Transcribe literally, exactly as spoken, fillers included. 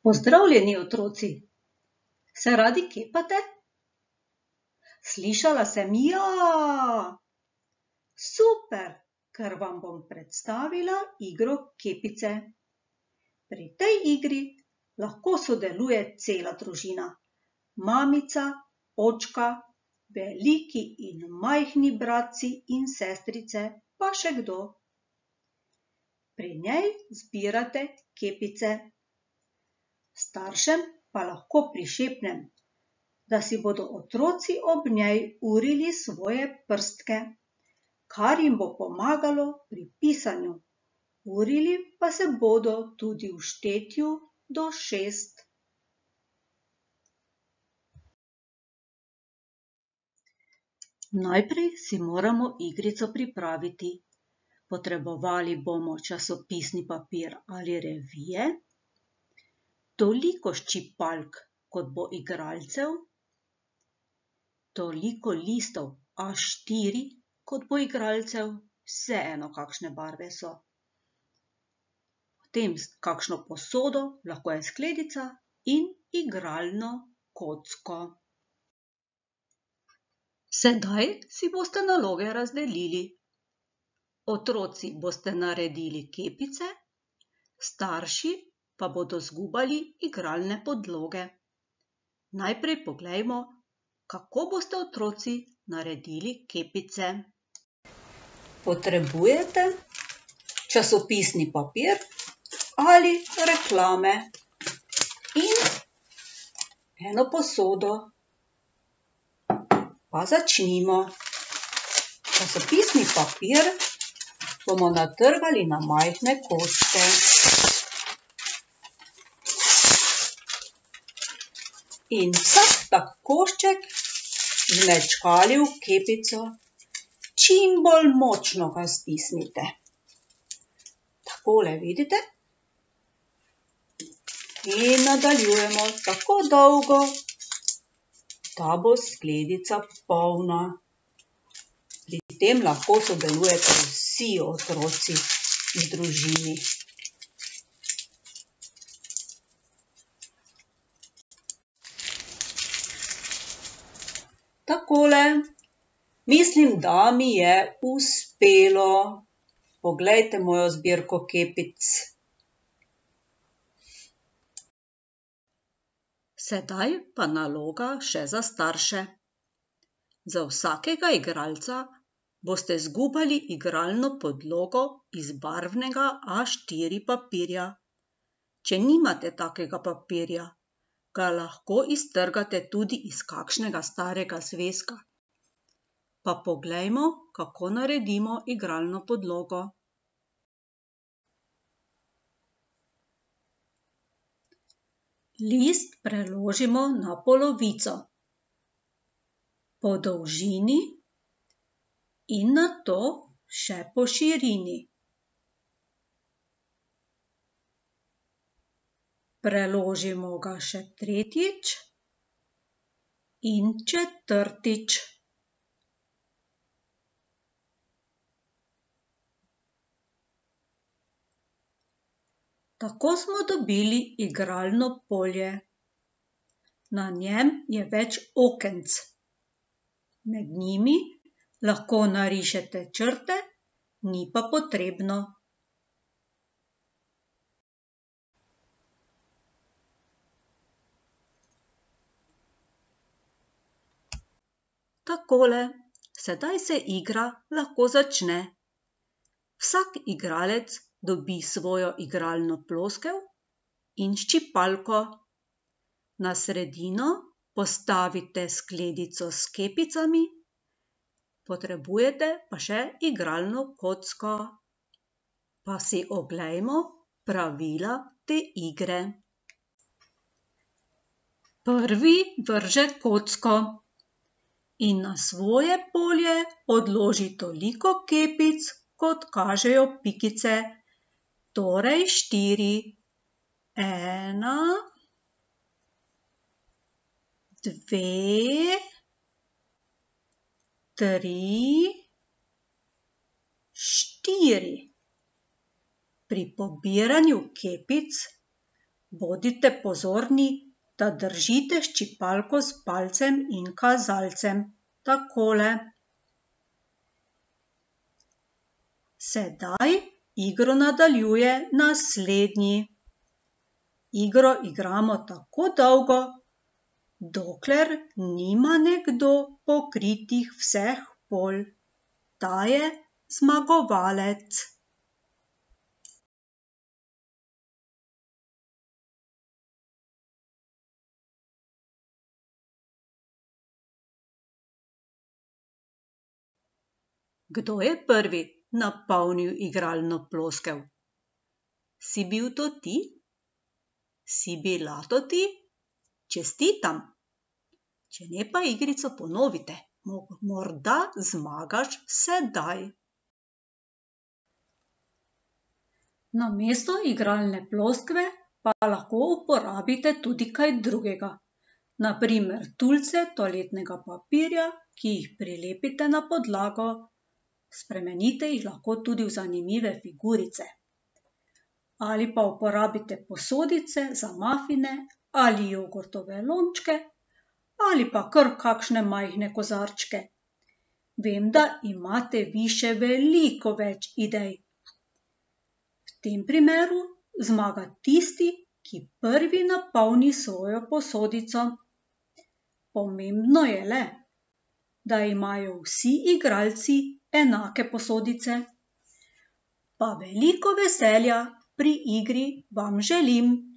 Pozdravljeni, otroci! Se radi kepate? Slišala sem ja! Super, ker vam bom predstavila igro kepice. Pri tej igri lahko sodeluje cela družina. Mamica, očka, veliki in majhni bratci in sestrice, pa še kdo. Pri njej zbirate kepice. Staršem pa lahko prišepnem, da si bodo otroci ob njej urili svoje prstke, kar jim bo pomagalo pri pisanju. Urili pa se bodo tudi v štetju do šest. Najprej si moramo igrico pripraviti. Potrebovali bomo časopisni papir ali revije, toliko ščipalk, kot bo igralcev, toliko listov A štiri, kot bo igralcev, vseeno kakšne barve so. Potem kakšno posodo, lahko je skledica, in igralno kocko. Sedaj si boste naloge razdelili. Otroci boste naredili kepice, starši pa bodo zgubali igralne podloge. Najprej poglejmo, kako boste otroci naredili kepice. Potrebujete časopisni papir ali reklame in eno posodo. Pa začnimo. Časopisni papir bomo natrgali na majhne koščke. In vsak tak košček zmečkali v kepico, čim bolj močno ga stisnite. Takole, vidite? In nadaljujemo tako dolgo, da bo skledica polna. Pri tem lahko sodelujete vsi otroci v družini. Takole, mislim, da mi je uspelo. Poglejte mojo zbirko kepic. Sedaj pa naloga še za starše. Za vsakega igralca boste zgubali igralno podlogo iz barvnega A štiri papirja. Če nimate takega papirja, ga lahko iztrgate tudi iz kakšnega starega zvezka. Pa poglejmo, kako naredimo igralno podlogo. List preložimo na polovico, po dolžini in nato še po širini. Preložimo ga še tretjič in četrtič. Tako smo dobili igralno polje. Na njem je več okenc. Med njimi lahko narišete črte, ni pa potrebno. Takole, sedaj se igra lahko začne. Vsak igralec dobi svojo igralno ploskev in ščipalko. Na sredino postavite skledico s kepicami, potrebujete pa še igralno kocko. Pa si oglejmo pravila te igre. Prvi vrže kocko in na svoje polje odloži toliko kepic, kot kažejo pikice, torej štiri. Ena, dve, tri, štiri. Pri pobiranju kepic Bodite pozorni, da držite ščipalko s palcem in kazalcem. Takole. Sedaj igro nadaljuje naslednji. Igro igramo tako dolgo, dokler nima nekdo pokritih vseh pol. Ta je zmagovalec. Kdo je prvi napolnil igralno ploskev? Si bil to ti? Si bila to ti? Čestitam! Če ne pa igrico ponovite, morda zmagaš sedaj. Namesto igralne ploskve pa lahko uporabite tudi kaj drugega. Na primer tulce toaletnega papirja, ki jih prilepite na podlago. Spremenite jih lahko tudi v zanimive figurice. Ali pa uporabite posodice za mafine ali jogurtove lončke ali pa kar kakšne majhne kozarčke. Vem, da imate vi še veliko več idej. V tem primeru zmaga tisti, ki prvi napolni svojo posodico. Pomembno je le, da imajo vsi igralci enake posodice. Pa veliko veselja pri igri vam želim!